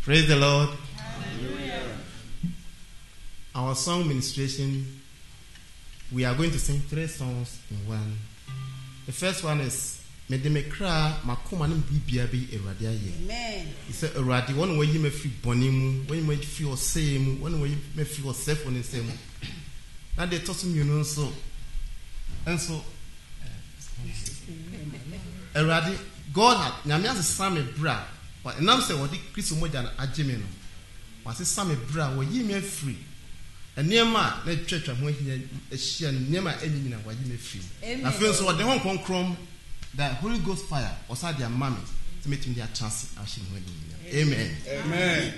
Praise the Lord. Our song ministration, we are going to sing 3 songs in one. The first one is Medemekra Makoma Bibia be Eradia. Amen. It's a Eradi, one way you may feel bonimu, when you may feel same, one way you may feel safe on the same. Now they toss him, you know, so and so Eradi, God had Namias Sammy Bra, but an answer what the Christian Mojan Ajimino was a Sammy Bra, where ye may free. And near my church, I'm waiting a share near my enemy, where you may free. I feel so what they won't come from the Holy Ghost fire or side their mommy to make them their chance. Amen. Amen.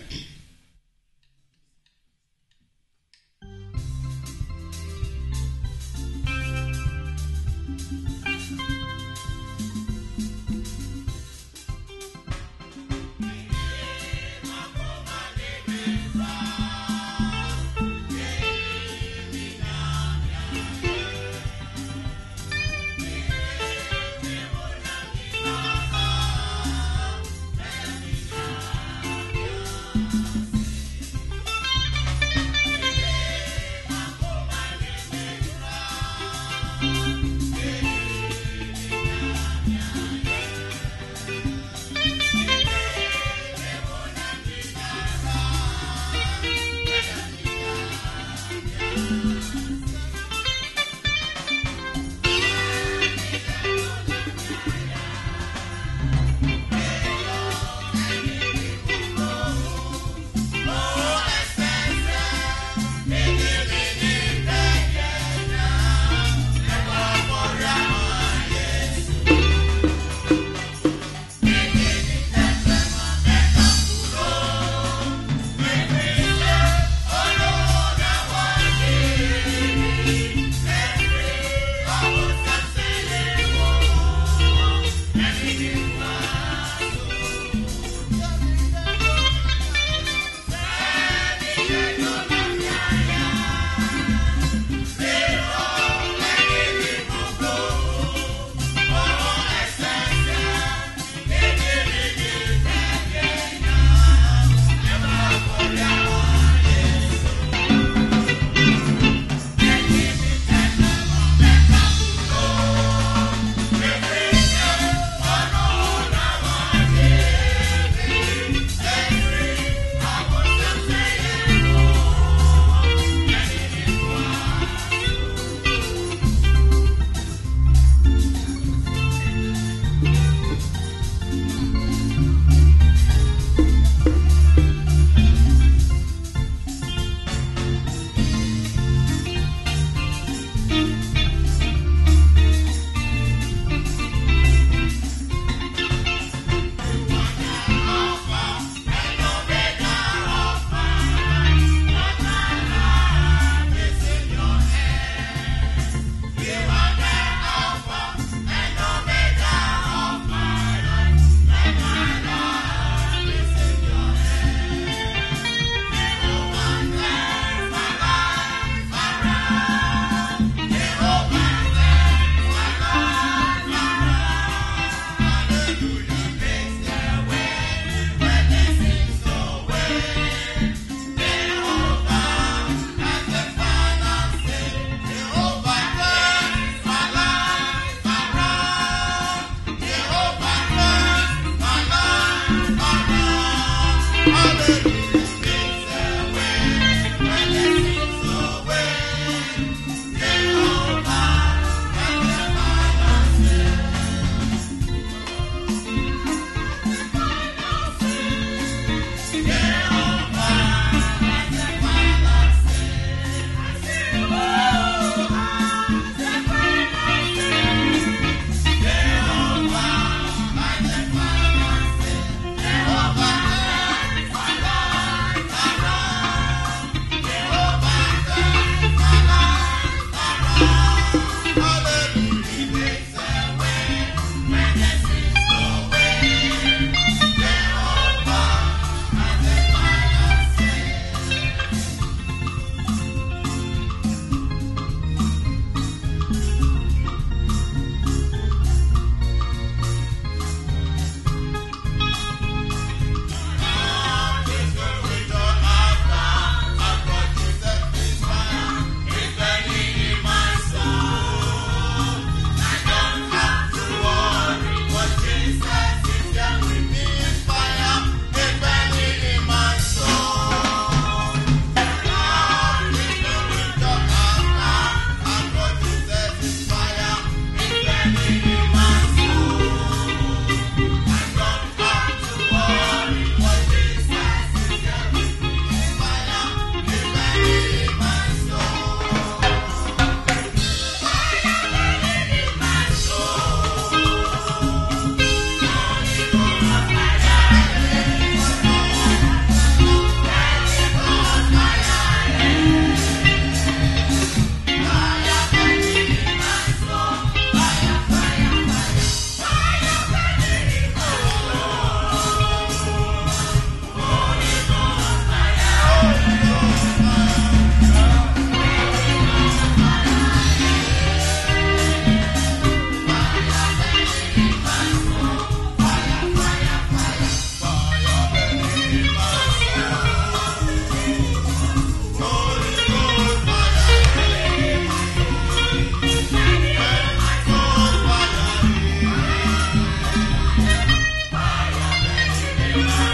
Amen.